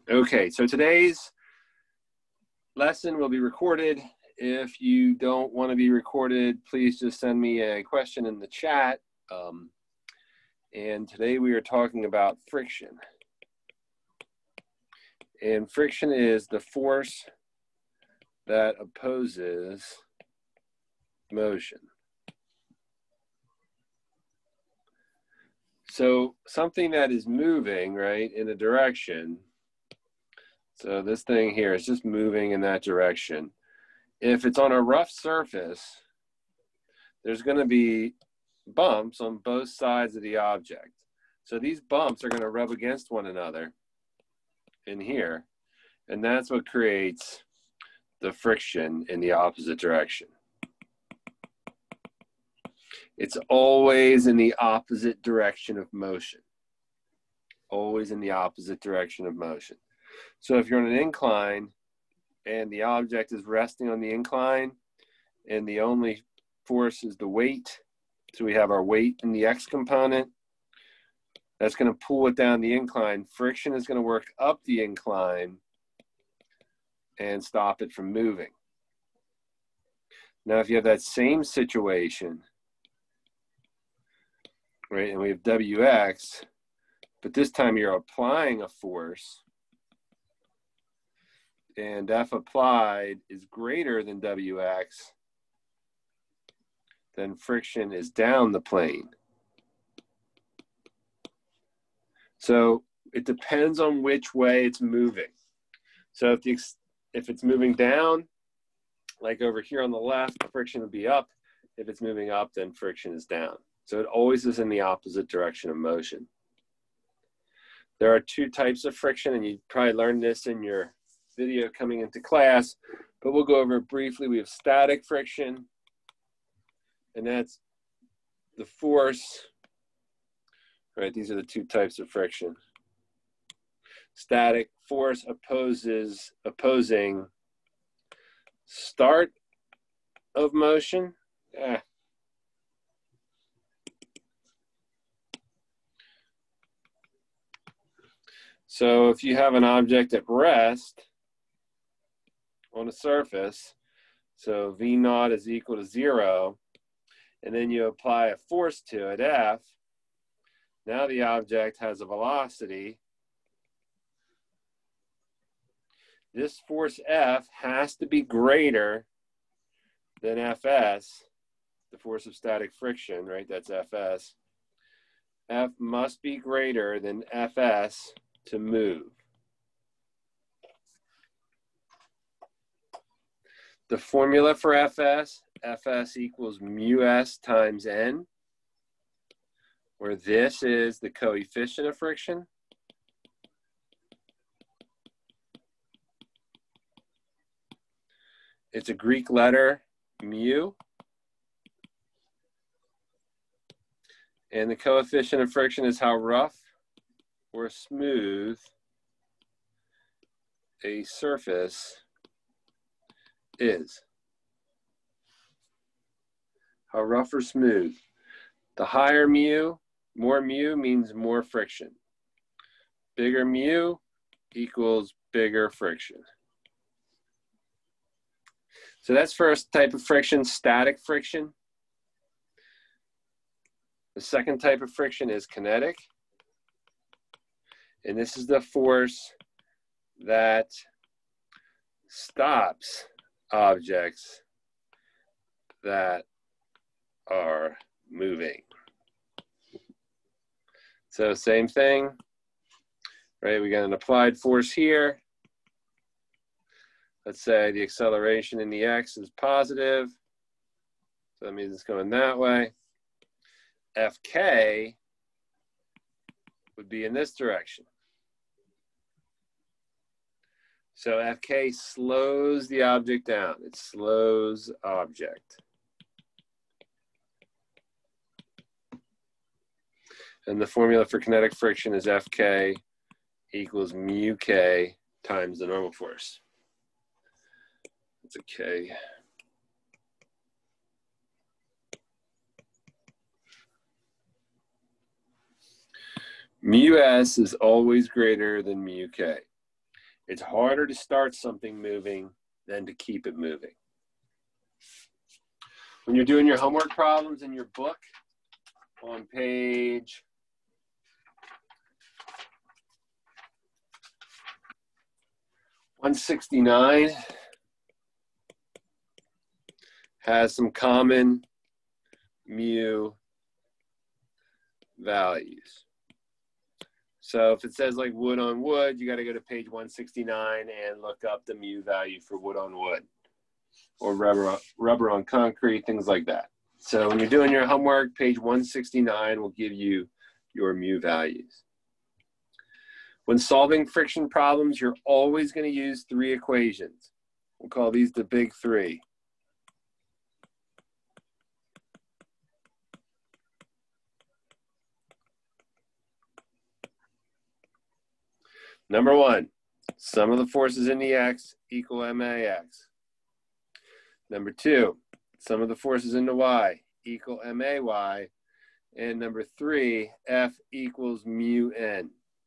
Okay, so today's lesson will be recorded. If you don't want to be recorded, please just send me a question in the chat. And today we are talking about friction. And friction is the force that opposes motion. So something that is moving, right, in a direction. So this thing here is just moving in that direction. If it's on a rough surface, there's going to be bumps on both sides of the object. So these bumps are going to rub against one another in here, and that's what creates the friction in the opposite direction. It's always in the opposite direction of motion. Always in the opposite direction of motion. So if you're on an incline and the object is resting on the incline and the only force is the weight, so we have our weight in the x component, that's going to pull it down the incline. Friction is going to work up the incline and stop it from moving. Now if you have that same situation, right, and we have Wx, but this time you're applying a force, and F applied is greater than Wx, then friction is down the plane. So it depends on which way it's moving. So if it's moving down, like over here on the left, friction would be up. If it's moving up, then friction is down. So it always is in the opposite direction of motion. There are two types of friction, and you probably learned this in your video coming into class, but we'll go over it briefly. We have static friction, and that's the force, right? These are the two types of friction. Static force opposing start of motion. So if you have an object at rest on a surface, so V naught is equal to 0, and then you apply a force to it, F, now the object has a velocity. This force F has to be greater than Fs, the force of static friction, right? That's Fs. F must be greater than Fs to move. The formula for Fs equals mu s times n, where this is the coefficient of friction. It's a Greek letter, mu. And the coefficient of friction is how rough or smooth a surface is. How rough or smooth. The higher mu, more mu means more friction. Bigger mu equals bigger friction. So that's first type of friction, static friction. The second type of friction is kinetic. And this is the force that stops objects that are moving. So same thing, right? We got an applied force here. Let's say the acceleration in the x is positive. So that means it's going that way. Fk would be in this direction. So Fk slows the object down. It slows object. And the formula for kinetic friction is Fk equals mu k times the normal force. That's a K. Mu s is always greater than mu k. It's harder to start something moving than to keep it moving. When you're doing your homework problems in your book on page 169 has some common mu values. So if it says like wood on wood, you got to go to page 169 and look up the mu value for wood on wood, or rubber on concrete, things like that. So when you're doing your homework, page 169 will give you your mu values. When solving friction problems, you're always going to use three equations. We'll call these the big three. Number one, sum of the forces in the X equal MAX. Number two, sum of the forces in the Y equal MAY. And number three, F equals mu N.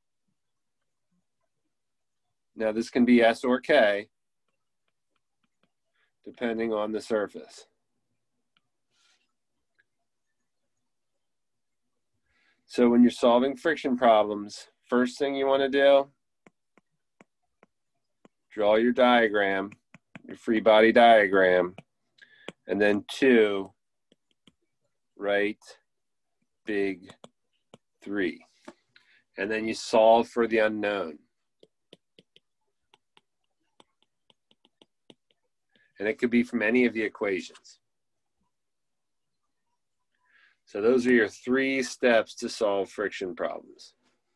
Now this can be S or K, depending on the surface. So when you're solving friction problems, first thing you want to do, draw your diagram, your free body diagram, and then two, write big three. And then you solve for the unknown. And it could be from any of the equations. So those are your three steps to solve friction problems.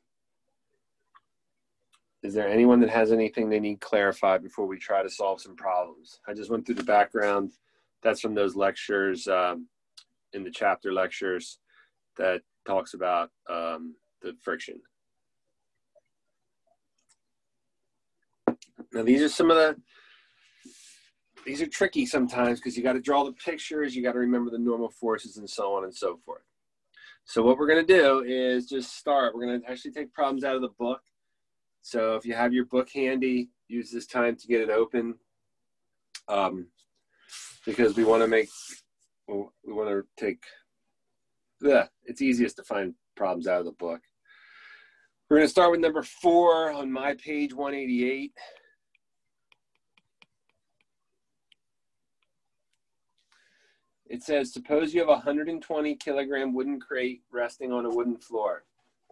Is there anyone that has anything they need clarified before we try to solve some problems? I just went through the background. That's from those lectures, in the chapter lectures that talks about the friction. Now these are some of the, these are tricky sometimes because you got to draw the pictures, you got to remember the normal forces and so on and so forth. So what we're going to do is just start. We're going to actually take problems out of the book. So if you have your book handy, use this time to get it open, because we want to take, it's easiest to find problems out of the book. We're going to start with number 4 on my page 188. It says, suppose you have a 120 kilogram wooden crate resting on a wooden floor.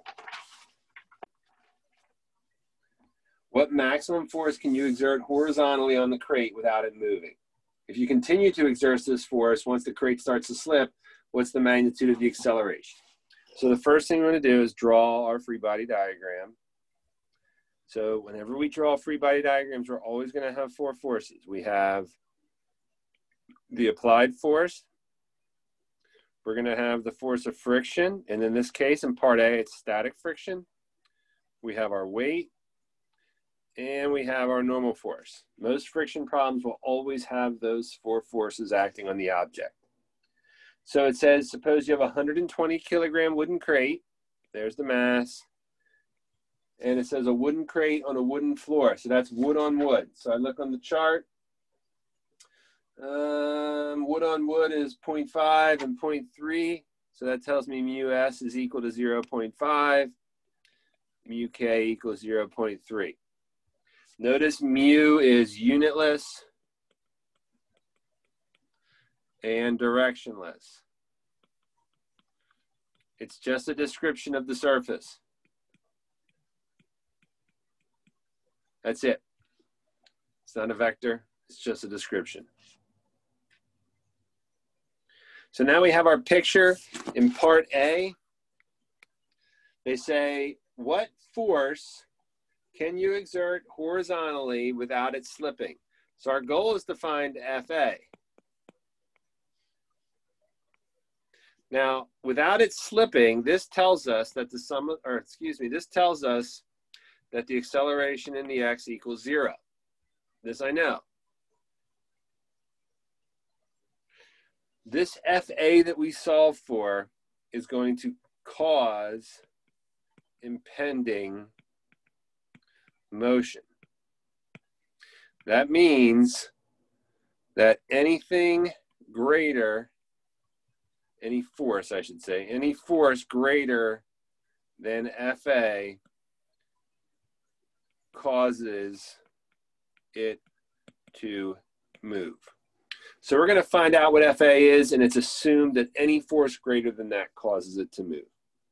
What maximum force can you exert horizontally on the crate without it moving? If you continue to exert this force, once the crate starts to slip, what's the magnitude of the acceleration? So the first thing we're going to do is draw our free body diagram. So whenever we draw free body diagrams, we're always going to have 4 forces. We have the applied force. We're going to have the force of friction. And in this case, in part A, it's static friction. We have our weight. And we have our normal force. Most friction problems will always have those 4 forces acting on the object. So it says, suppose you have a 120 kilogram wooden crate. There's the mass. And it says a wooden crate on a wooden floor. So that's wood on wood. So I look on the chart. Wood on wood is 0.5 and 0.3. So that tells me mu S is equal to 0.5. Mu K equals 0.3. Notice mu is unitless and directionless. It's just a description of the surface. That's it. It's not a vector, it's just a description. So now we have our picture in part A. They say, what force can you exert horizontally without it slipping? So our goal is to find FA. Now, without it slipping, this tells us that this tells us that the acceleration in the X equals 0. This I know. This FA that we solve for is going to cause impending motion. That means that anything greater, any force, I should say, any force greater than FA causes it to move. So we're going to find out what FA is, and it's assumed that any force greater than that causes it to move.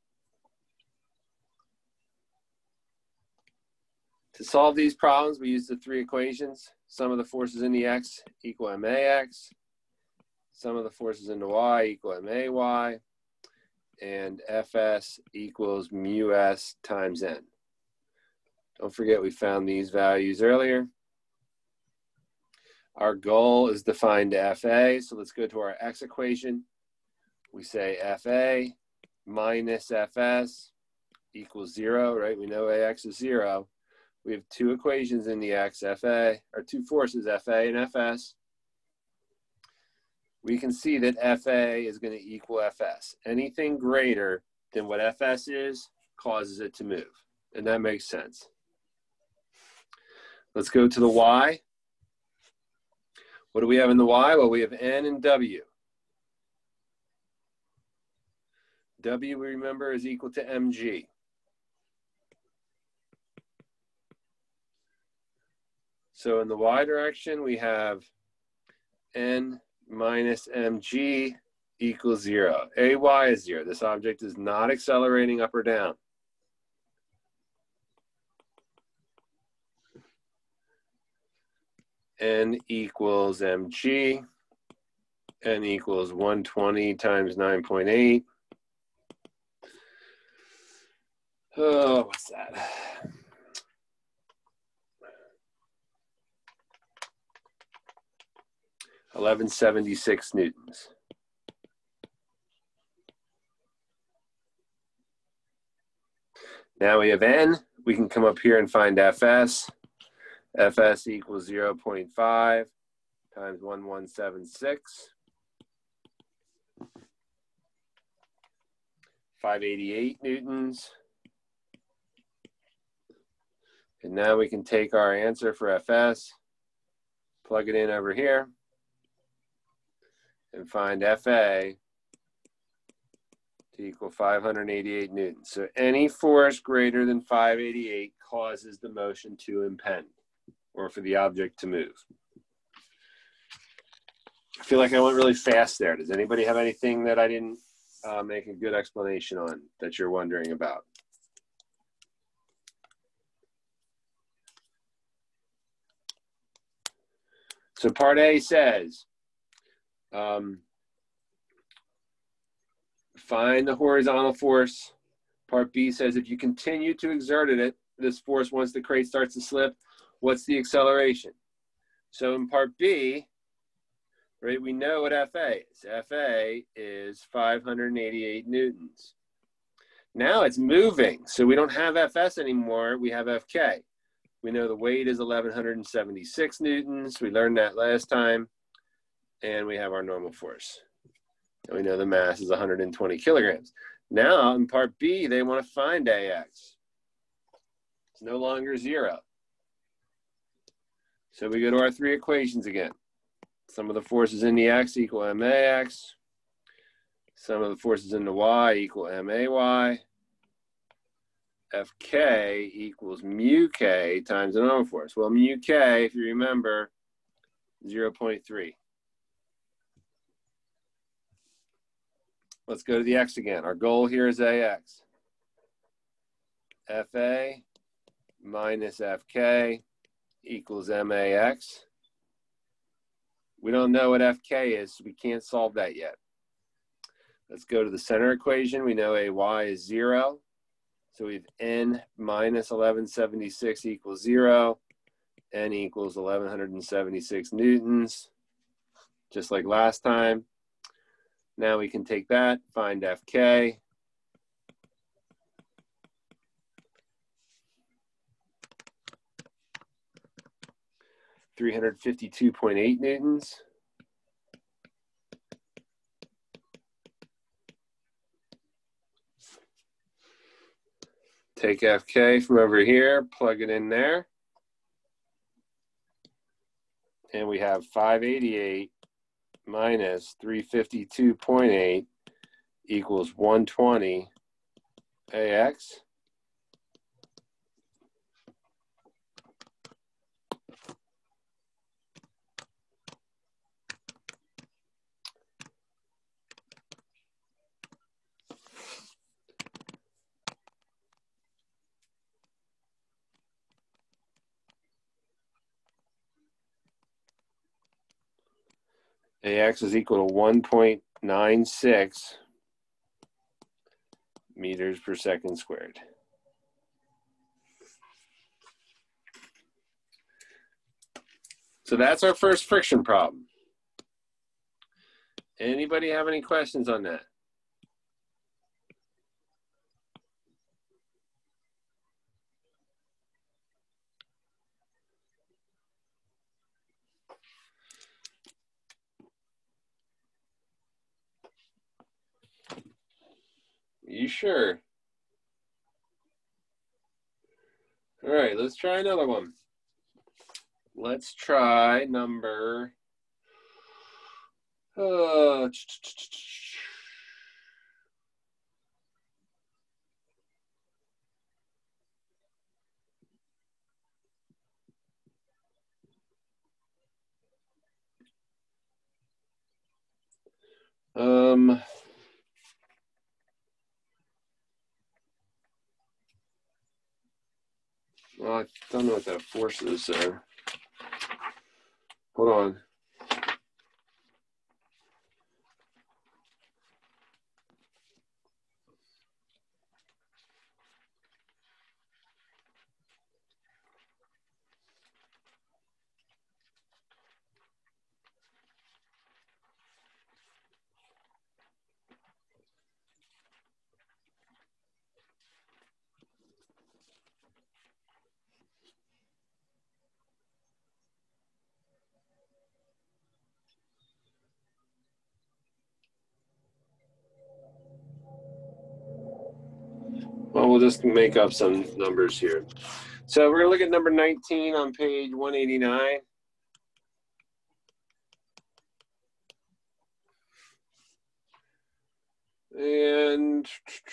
To solve these problems, we use the three equations. Sum of the forces in the x equal max. Sum of the forces in the y equal may. And Fs equals mu s times n. Don't forget we found these values earlier. Our goal is to find FA, so let's go to our x equation. We say FA minus Fs equals 0, right? We know AX is 0. We have two equations in the x, FA, or two forces, FA and Fs. We can see that FA is going to equal Fs. Anything greater than what Fs is causes it to move, and that makes sense. Let's go to the y. What do we have in the y? Well, we have n and w. W, we remember, is equal to mg. So in the y direction, we have n minus mg equals 0. Ay is 0. This object is not accelerating up or down. N equals mg. N equals 120 times 9.8. Oh, what's that? $1176 newtons. Now we have n. We can come up here and find Fs. Fs equals 0.5 times 1176. 588 newtons. And now we can take our answer for Fs, plug it in over here, and find FA to equal 588 newtons. So any force greater than 588 causes the motion to impend, or for the object to move. I feel like I went really fast there. Does anybody have anything that I didn't make a good explanation on that you're wondering about? So part A says, find the horizontal force. Part B says, if you continue to exert it, this force, once the crate starts to slip, what's the acceleration? So in part B, right, we know what FA is. FA is 588 newtons. Now it's moving, so we don't have Fs anymore, we have Fk. We know the weight is 1176 newtons. We learned that last time. And we have our normal force. And we know the mass is 120 kilograms. Now, in part B, they want to find AX. It's no longer 0. So we go to our three equations again. Sum of the forces in the x equal max. Sum of the forces in the y equal may. Fk equals mu k times the normal force. Well, mu k, if you remember, 0.3. Let's go to the x again. Our goal here is AX. FA minus Fk equals max. We don't know what Fk is, so we can't solve that yet. Let's go to the center equation. We know Ay is 0. So we have n minus 1176 equals 0. N equals 1176 newtons, just like last time. Now we can take that, find Fk. $352.8 newtons. Take Fk from over here, plug it in there. And we have 588 minus 352.8 equals 120 AX. AX is equal to 1.96 meters per second squared. So that's our first friction problem. Anybody have any questions on that? You sure? All right, let's try another one. Let's try number well, I don't know what that force is there. Hold on. Well, we'll just make up some numbers here. So we're going to look at number 19 on page 189. And,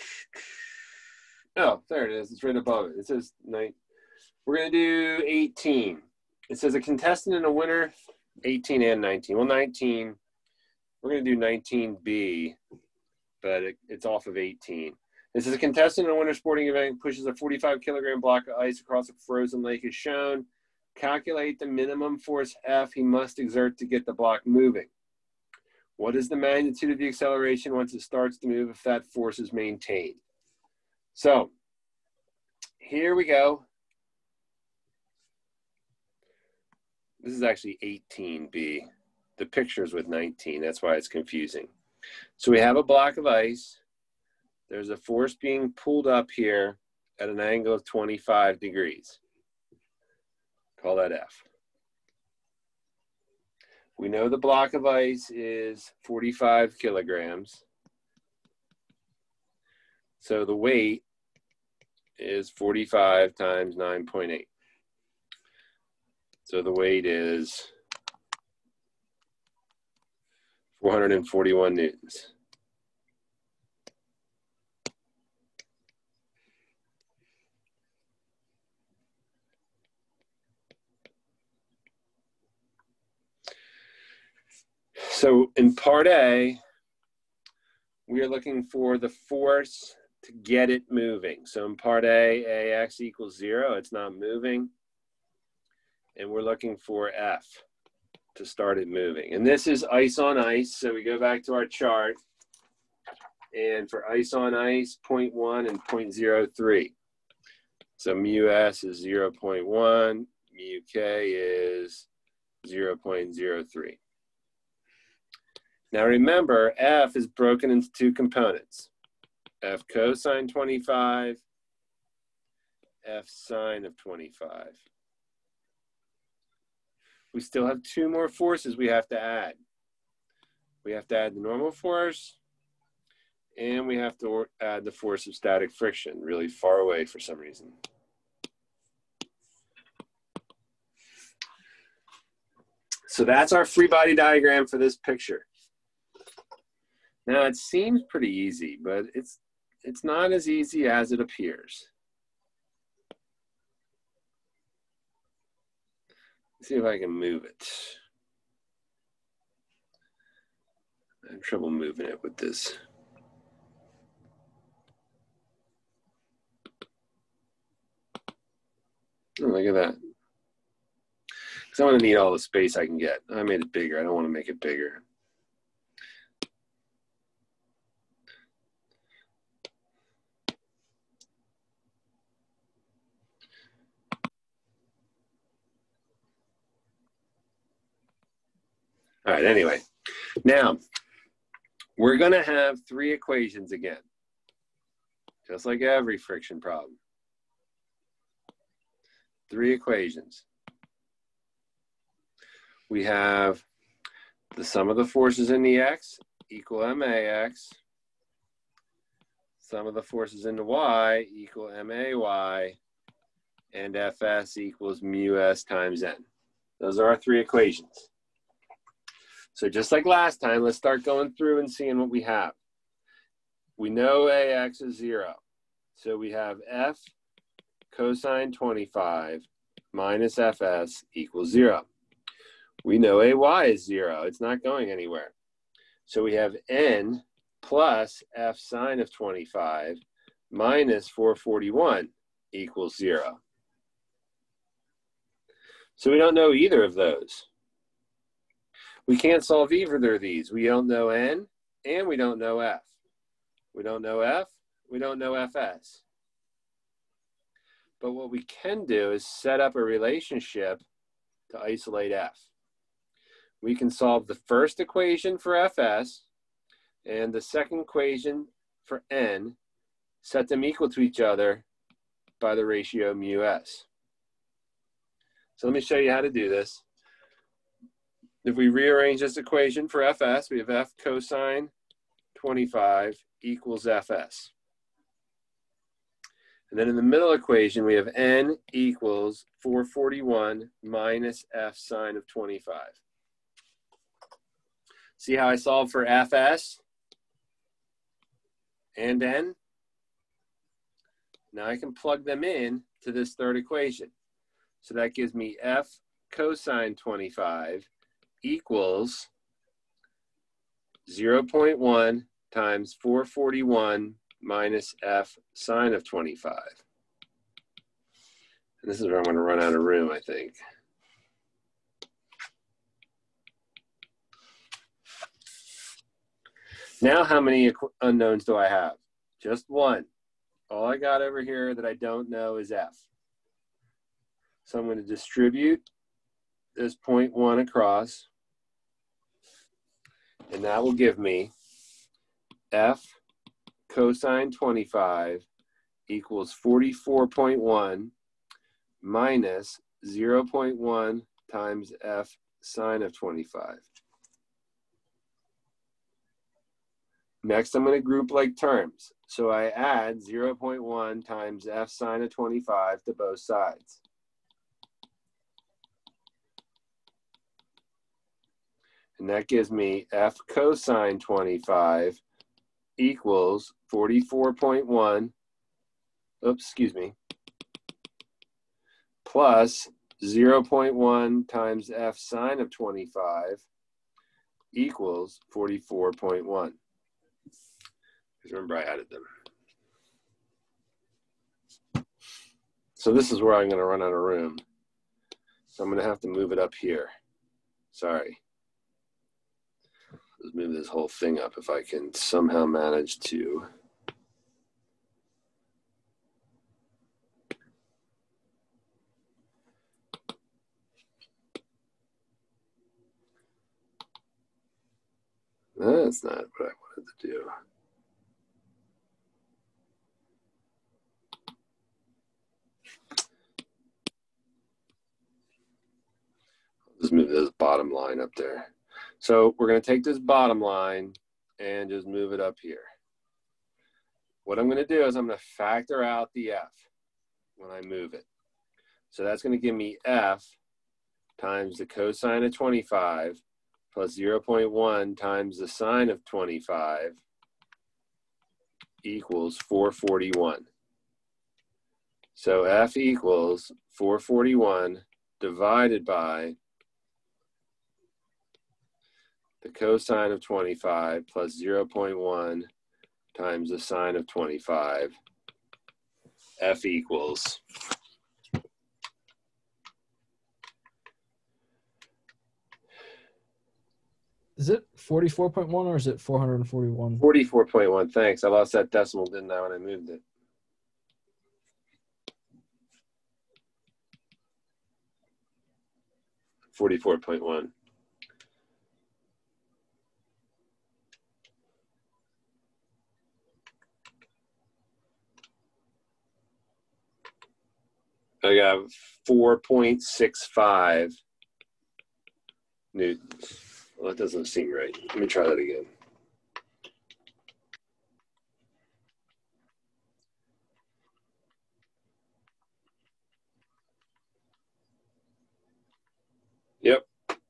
oh, there it is. It's right above it. It says 9. We're going to do 18. It says a contestant in a winner, 18 and 19. Well, 19, we're going to do 19B, but it's off of 18. This is a contestant in a winter sporting event pushes a 45-kilogram block of ice across a frozen lake as shown. Calculate the minimum force F he must exert to get the block moving. What is the magnitude of the acceleration once it starts to move if that force is maintained? So here we go. This is actually 18B. The picture's with 19. That's why it's confusing. So we have a block of ice. There's a force being pulled up here at an angle of 25 degrees. Call that F. We know the block of ice is 45 kilograms. So the weight is 45 times 9.8. So the weight is 441 newtons. So in part A, we are looking for the force to get it moving. So in part A, AX equals 0, it's not moving. And we're looking for F to start it moving. And this is ice on ice. So we go back to our chart. And for ice on ice, 0.1 and 0.03. So mu S is 0.1, mu K is 0.03. Now remember, F is broken into two components. F cosine 25, F sine of 25. We still have two more forces we have to add. We have to add the normal force, and we have to add the force of static friction, really far away for some reason. So that's our free body diagram for this picture. Now it seems pretty easy, but it's not as easy as it appears. Let's see if I can move it. I have trouble moving it with this. Oh, look at that. Because I'm going to need all the space I can get. I made it bigger. I don't want to make it bigger. All right, anyway. Now, we're going to have 3 equations again. Just like every friction problem. 3 equations. We have the sum of the forces in the x equal max. Sum of the forces in the y equal may. And fs equals mu s times n. Those are our 3 equations. So just like last time, let's start going through and seeing what we have. We know ax is 0. So we have f cosine 25 minus fs equals 0. We know ay is 0. It's not going anywhere. So we have n plus f sine of 25 minus 441 equals 0. So we don't know either of those. We can't solve either of these. We don't know n and we don't know f. We don't know f, we don't know fs. But what we can do is set up a relationship to isolate f. We can solve the first equation for fs and the second equation for n, set them equal to each other by the ratio mu s. So let me show you how to do this. If we rearrange this equation for fs, we have f cosine 25 equals fs. And then in the middle equation, we have n equals 441 minus f sine of 25. See how I solve for fs and n? Now I can plug them in to this third equation. So that gives me f cosine 25 equals 0.1 times 441 minus f sine of 25. And this is where I'm going to run out of room, I think. Now how many unknowns do I have? Just one. All I got over here that I don't know is f. So I'm going to distribute this 0.1 across. And that will give me f cosine 25 equals 44.1 minus 0.1 times f sine of 25. Next, I'm going to group like terms. So I add 0.1 times f sine of 25 to both sides. And that gives me f cosine 25 equals 44.1, plus 0.1 times f sine of 25 equals 44.1. Remember I added them. So this is where I'm going to run out of room. So I'm going to have to move it up here. Sorry. Let's move this whole thing up if I can somehow manage to. That's not what I wanted to do. Just move this bottom line up there. So we're going to take this bottom line and just move it up here. What I'm going to do is I'm going to factor out the f when I move it. So that's going to give me f times the cosine of 25 plus 0.1 times the sine of 25 equals 441. So f equals 441 divided by the cosine of 25 plus 0.1 times the sine of 25. F equals Is it 44.1 or is it 441? 44.1. Thanks. I lost that decimal, didn't I, when I moved it? $44.1. I got 4.65 newtons. Well, that doesn't seem right. Let me try that again. Yep.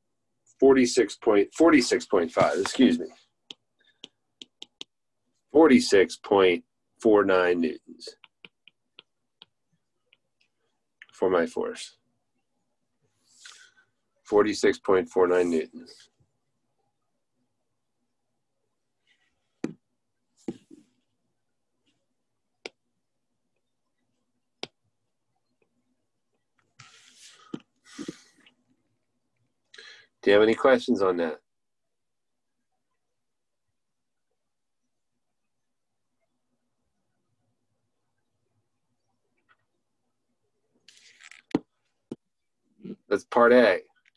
46.5, excuse me. 46.49 newtons for my force. 46.49 newtons. Do you have any questions on that? That's part A.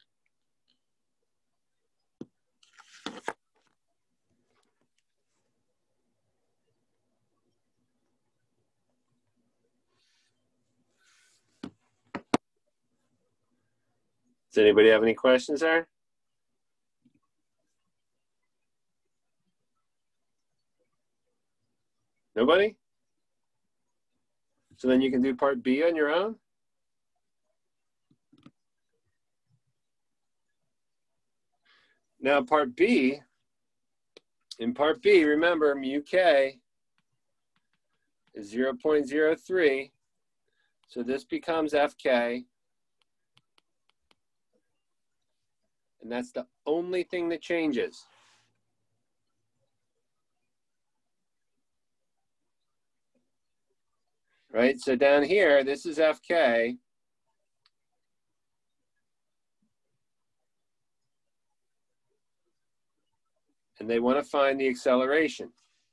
Does anybody have any questions there? Nobody? So then you can do part B on your own? Now part B, in part B, remember mu k is 0.03. So this becomes Fk. And that's the only thing that changes. Right, so down here, this is Fk. And they want to find the acceleration.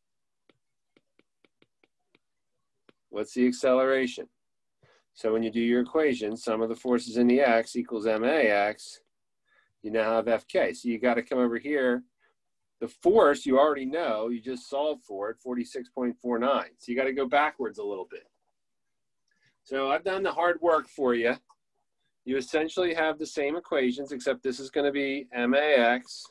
What's the acceleration? So when you do your equation, sum of the forces in the x equals max, you now have Fk. So you got to come over here. The force you already know, you just solved for it, 46.49. So you got to go backwards a little bit. So I've done the hard work for you. You essentially have the same equations, except this is going to be max.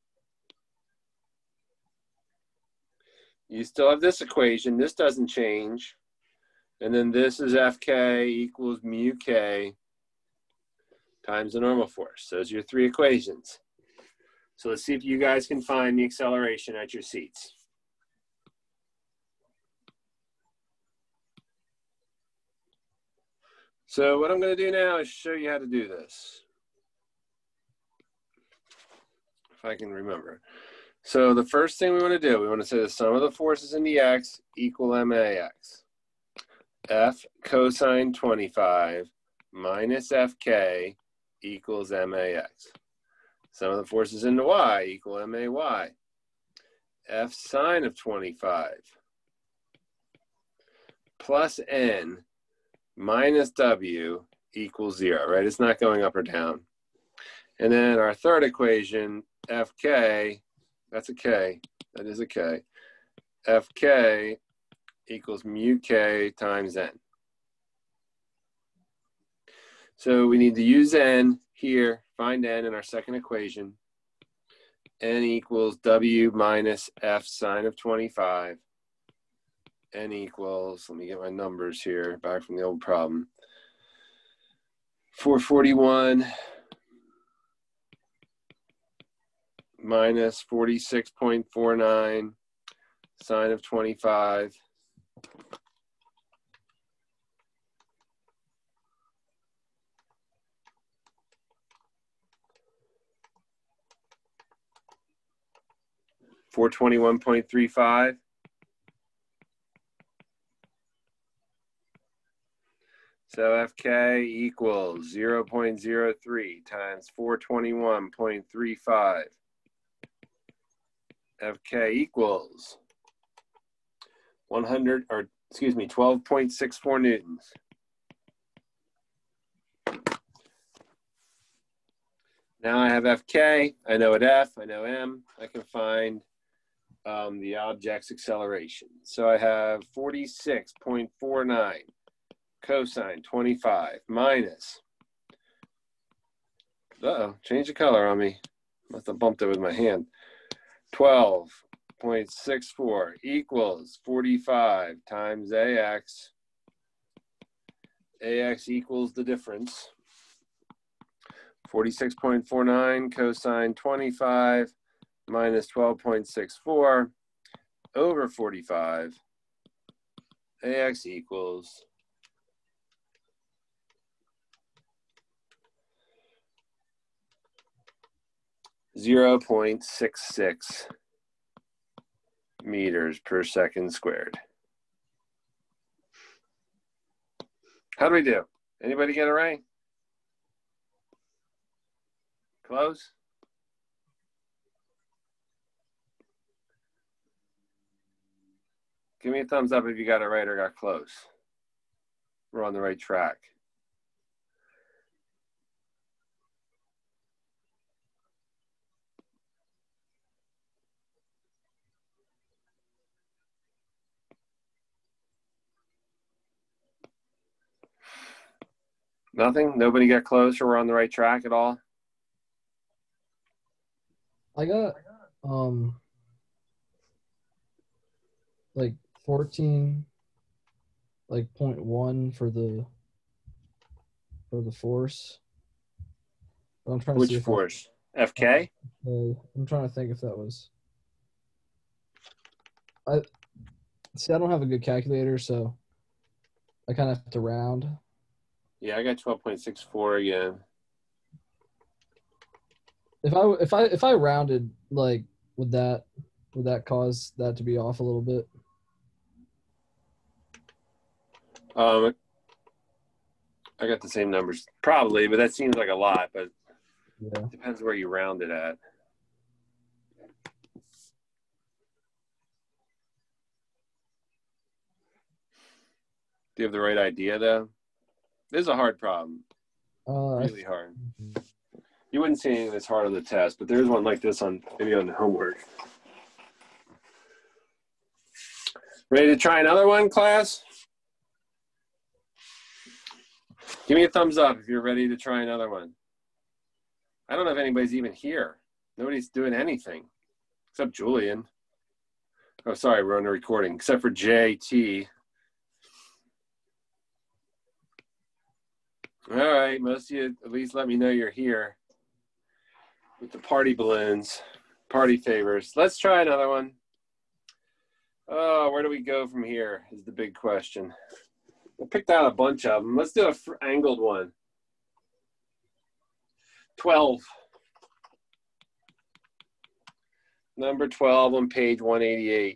You still have this equation. This doesn't change. And then this is Fk equals mu k times the normal force. Those are your three equations. So let's see if you guys can find the acceleration at your seats. So what I'm going to do now is show you how to do this. If I can remember. So the first thing we want to do, we want to say the sum of the forces in the x equal max. F cosine 25 minus Fk equals max. Sum of the forces in the y equal may. F sine of 25 plus n minus w equals 0, right? It's not going up or down. And then our third equation, Fk, that's a k, that is a k, Fk equals mu k times n. So we need to use n here, find n in our second equation. N equals w minus f sine of 25. N equals, let me get my numbers here, back from the old problem. 441 minus 46.49 sine of 25. $421.35. So FK equals 0.03 times 421.35. FK equals 12.64 newtons. Now I have FK, I know at F, I know M, I can find the object's acceleration. So I have 46.49 cosine 25 minus, change the color on me. Must have bumped it with my hand. 12.64 equals 45 times AX. AX equals the difference. 46.49 cosine 25 minus 12.64 over 45. AX equals 0.66 meters per second squared. How do we do? Anybody get it right? Close? Give me a thumbs up if you got it right or got close. We're on the right track. Nothing? Nobody got close or we're on the right track at all? I got like 14 like 0.1 for the force. But I'm trying to Which see if force? FK? I'm trying to think if that was. I don't have a good calculator, so I kind of have to round. Yeah, I got 12.64 again. If I rounded, like, would that cause that to be off a little bit? I got the same numbers, probably, but that seems like a lot. But yeah, it depends where you round it at. Do you have the right idea, though? This is a hard problem. Really hard. You wouldn't see anything that's hard on the test, but there's one like this on maybe on the homework. Ready to try another one, class? Give me a thumbs up if you're ready to try another one. I don't know if anybody's even here. Nobody's doing anything except Julian. Oh, sorry, we're on a recording, except for JT. All right, most of you at least let me know you're here with the party balloons, party favors. Let's try another one. Oh, where do we go from here is the big question. I picked out a bunch of them. Let's do an angled one. 12. Number 12 on page 188.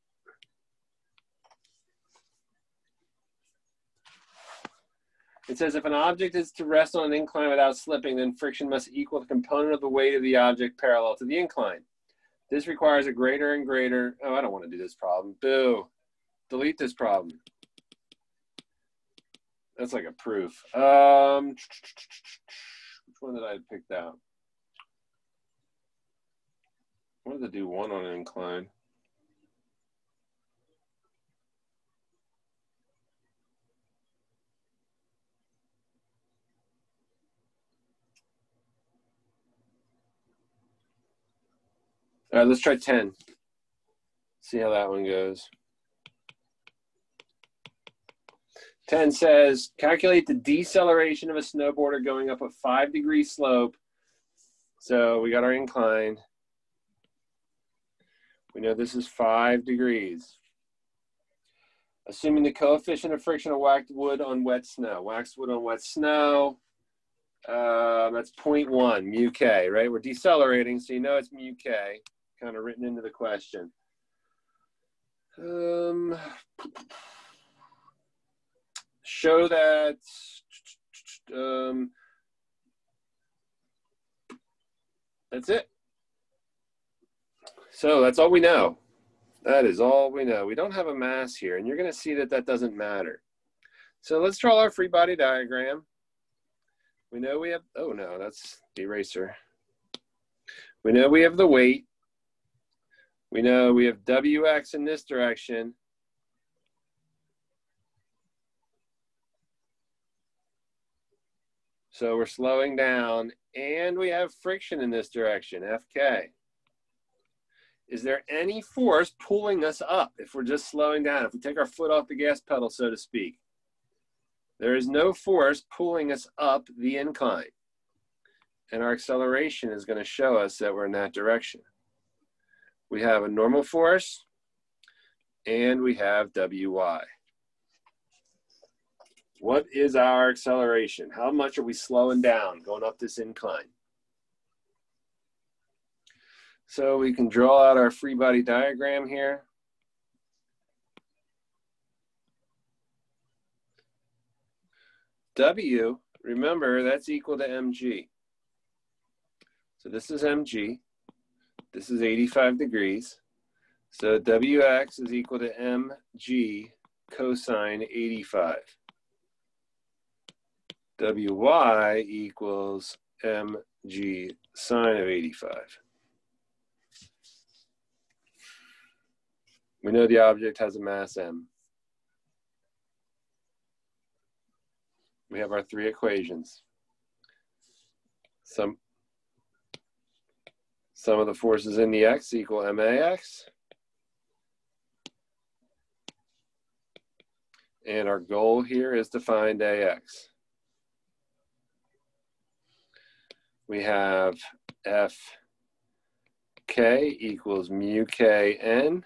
It says if an object is to rest on an incline without slipping, then friction must equal the component of the weight of the object parallel to the incline. This requires a greater and greater, oh, I don't want to do this problem. Boo. Delete this problem. That's like a proof. Which one did I pick out? I wanted to do one on an incline. All right, let's try 10. See how that one goes. 10 says, calculate the deceleration of a snowboarder going up a 5-degree slope. So we got our incline. We know this is 5 degrees. Assuming the coefficient of friction of waxed wood on wet snow. Waxed wood on wet snow, that's 0.1, mu k, right? We're decelerating, so you know it's mu k, kind of written into the question. Show that, that's it. So that's all we know. That is all we know. We don't have a mass here, and you're going to see that that doesn't matter. So let's draw our free body diagram. We know we have, oh no, that's the eraser. We know we have the weight. We know we have Wx in this direction. So we're slowing down, and we have friction in this direction, Fk. Is there any force pulling us up if we're just slowing down, if we take our foot off the gas pedal, so to speak? There is no force pulling us up the incline. And our acceleration is going to show us that we're in that direction. We have a normal force, and we have Wy. What is our acceleration? How much are we slowing down going up this incline? So we can draw out our free body diagram here. W, remember, that's equal to mg. So this is mg. This is 85 degrees. So Wx is equal to mg cosine 85. Wy equals mg sine of 85. We know the object has a mass m. We have our 3 equations. Some of the forces in the x equal max. And our goal here is to find ax. We have Fk equals mu kn.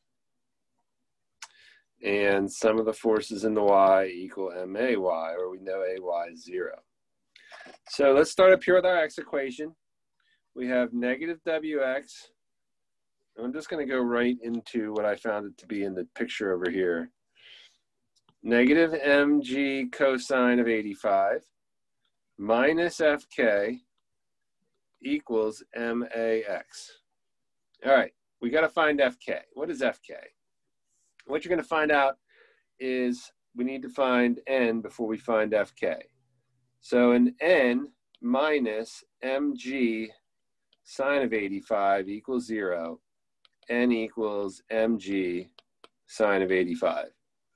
And sum of the forces in the y equal may, or we know ay is 0. So let's start up here with our x equation. We have negative Wx. I'm just going to go right into what I found it to be in the picture over here. Negative mg cosine of 85 minus Fk equals max. All right, we got to find Fk. What is Fk? What you're going to find out is we need to find n before we find Fk. So an n minus mg sine of 85 equals 0. N equals mg sine of 85.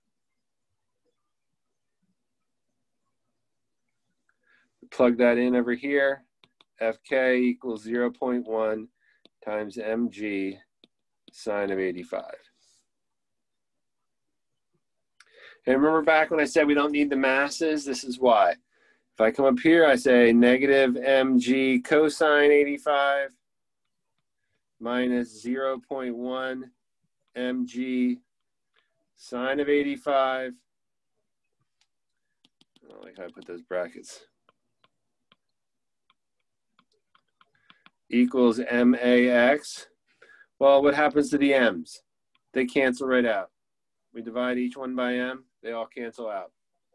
Plug that in over here. Fk equals 0.1 times mg sine of 85. And remember back when I said we don't need the masses? This is why. If I come up here, I say negative mg cosine 85 minus 0.1 mg sine of 85. I don't like how I put those brackets. Equals max. Well, what happens to the m's? They cancel right out. We divide each one by m, they all cancel out.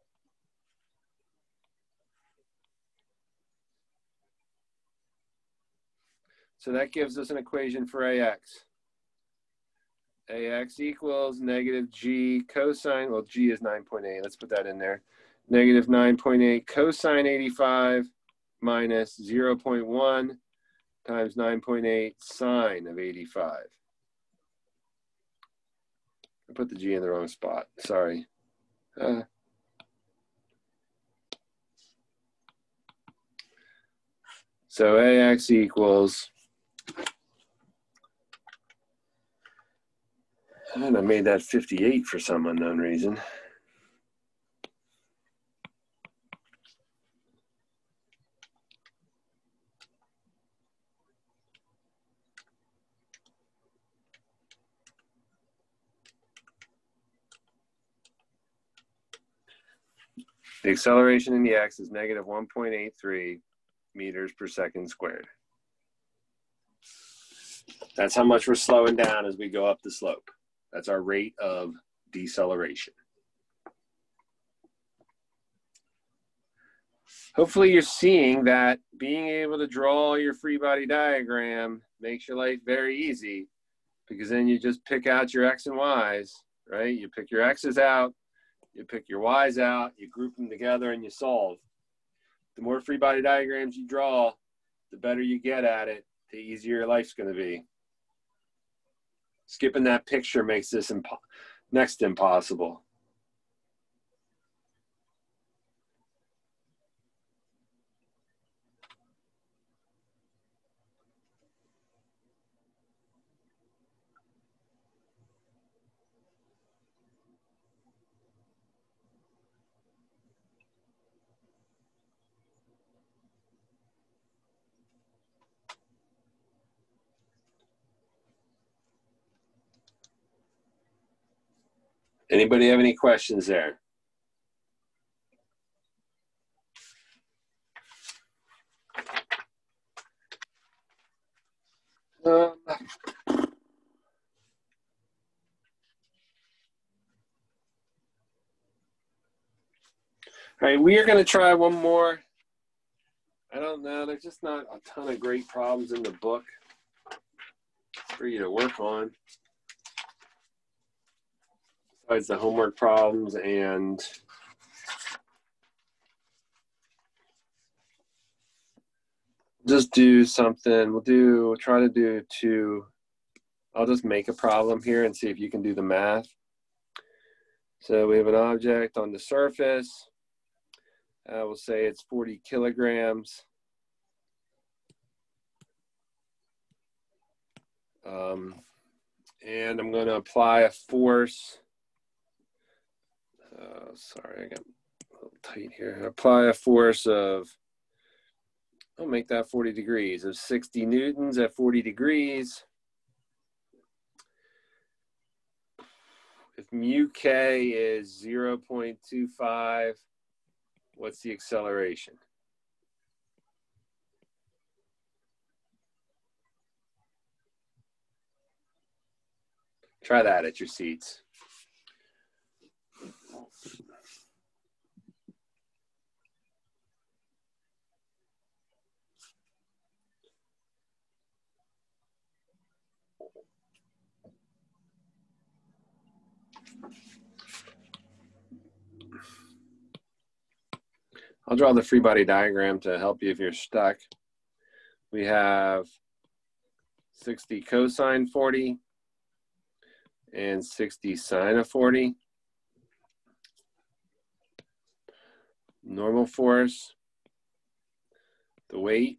So that gives us an equation for ax. Ax equals negative g cosine, well, g is 9.8. Let's put that in there. Negative 9.8 cosine 85 minus 0.1 times 9.8 sine of 85. I put the g in the wrong spot. Sorry. So ax equals, and I made that 58 for some unknown reason. The acceleration in the x is negative 1.83 meters per second squared. That's how much we're slowing down as we go up the slope. That's our rate of deceleration. Hopefully you're seeing that being able to draw your free body diagram makes your life very easy, because then you just pick out your x and y's, right? You pick your x's out, you pick your y's out, you group them together, and you solve. The more free body diagrams you draw, the better you get at it, the easier your life's going to be. Skipping that picture makes this next to impossible. Anybody have any questions there? All right, we are going to try one more. I don't know. There's just not a ton of great problems in the book for you to work on, besides the homework problems. And just do something. We'll try to do two. I'll just make a problem here and see if you can do the math. So we have an object on the surface. We'll say it's 40 kilograms. And I'm going to apply a force. Sorry, I got a little tight here. Apply a force of, I'll make that 40 degrees, of 60 newtons at 40 degrees. If mu k is 0.25, what's the acceleration? Try that at your seats. I'll draw the free body diagram to help you if you're stuck. We have 60 cosine 40 and 60 sine of 40. Normal force, the weight,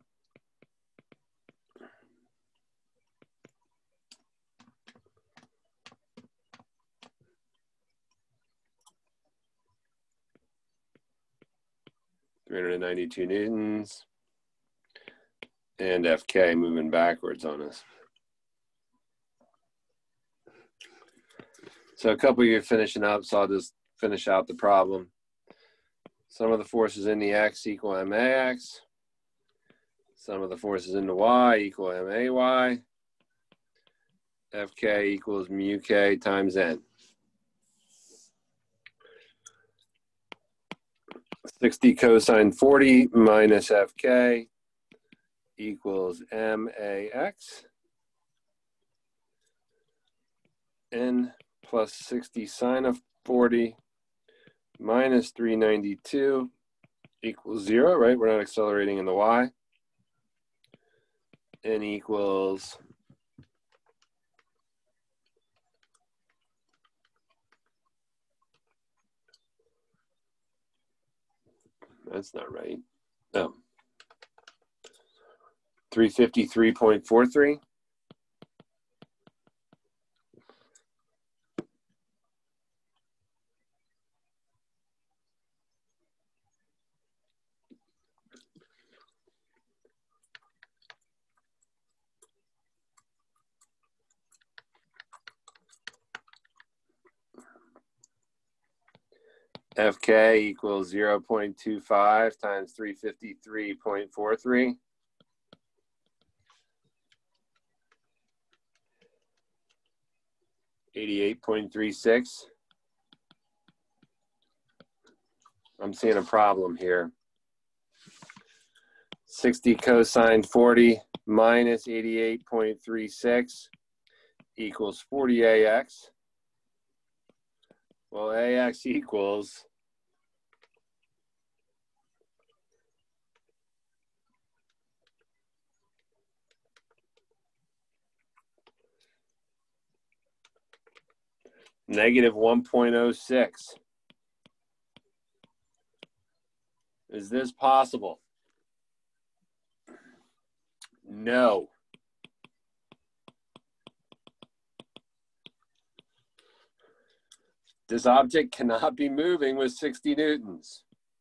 (392 newtons), and Fk moving backwards on us. So a couple of you are finishing up, so I'll just finish out the problem. Sum of the forces in the x equal max. Sum of the forces in the y equal may. Fk equals mu k times n. 60 cosine 40 minus Fk equals max. N plus 60 sine of 40 minus 392 equals 0, right? We're not accelerating in the y. N equals that's not right. No. 353.43. FK equals 0.25 times 353.43. $88.36. I'm seeing a problem here. 60 cosine 40 minus 88.36 equals 40 AX. Well, AX equals negative 1.06. Is this possible? No. This object cannot be moving with 60 newtons.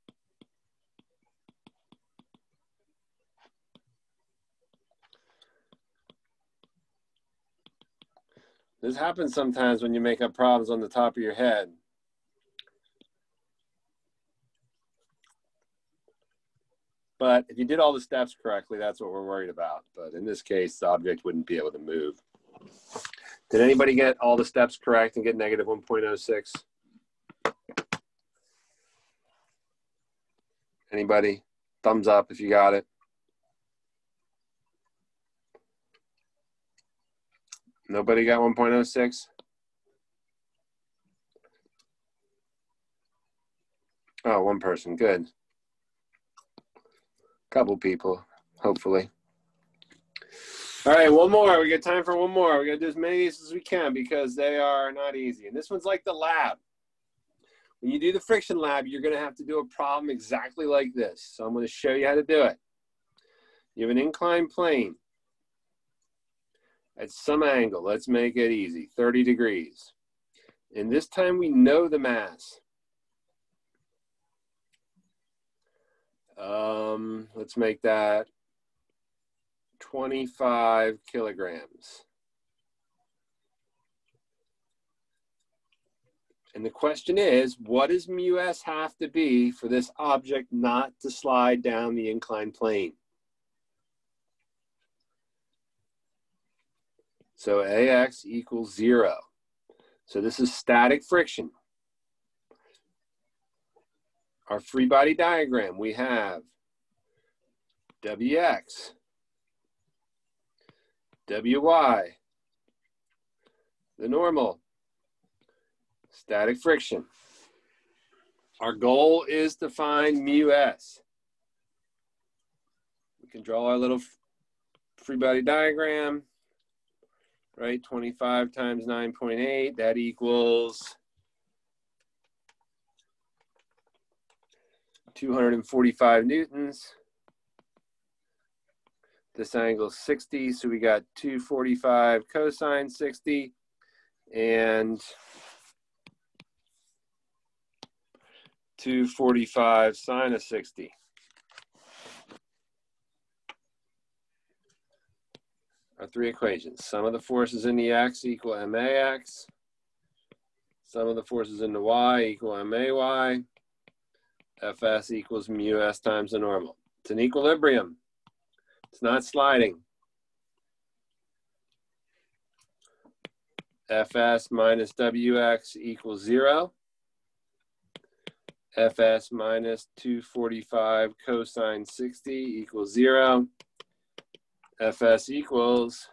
This happens sometimes when you make up problems on the top of your head. But if you did all the steps correctly, that's what we're worried about. But in this case, the object wouldn't be able to move. Did anybody get all the steps correct and get negative 1.06? Anybody? Thumbs up if you got it. Nobody got 1.06? Oh, one person. Good. Couple people, hopefully. All right, one more. We got time for one more. We're going to do as many as we can because they are not easy. And this one's like the lab. When you do the friction lab, you're going to have to do a problem exactly like this. So I'm going to show you how to do it. You have an inclined plane at some angle. Let's make it easy, 30 degrees. And this time we know the mass. Let's make that 25 kilograms. And the question is, what does mu s have to be for this object not to slide down the inclined plane? So AX equals 0. So this is static friction. Our free body diagram, we have WX, WY, the normal, static friction. Our goal is to find mu s. We can draw our little free body diagram, right? 25 times 9.8, that equals 245 newtons. This angle is 60, so we got 245 cosine 60 and 245 sine of 60. Our three equations. Sum of the forces in the x equal max. Sum of the forces in the y equal may. Fs equals mu s times the normal. It's an equilibrium. It's not sliding. Fs minus Wx equals 0. Fs minus 245 cosine 60 equals 0. Fs equals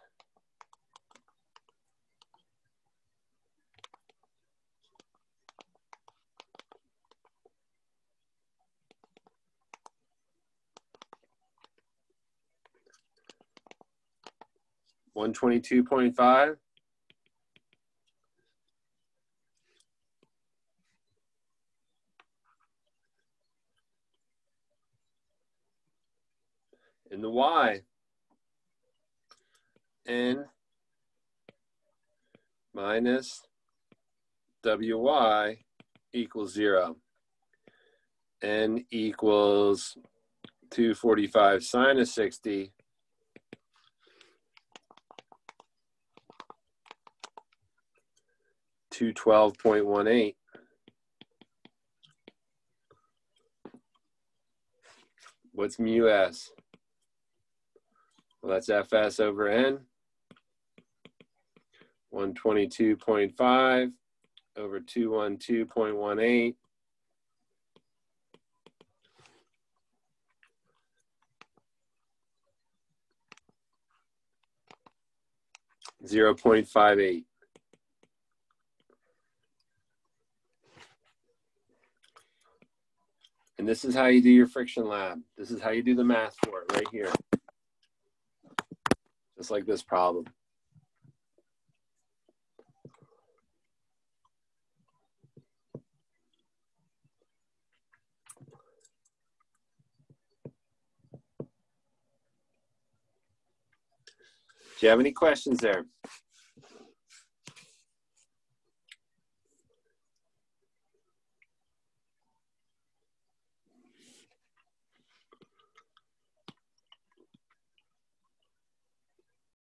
122.5. In the y, n minus wy equals 0. N equals 245 sine of 60 212.18. What's mu s? Well, that's Fs over N. 122.5 over 212.18. 0.58. And this is how you do your friction lab. This is how you do the math for it right here. Just like this problem. Do you have any questions there?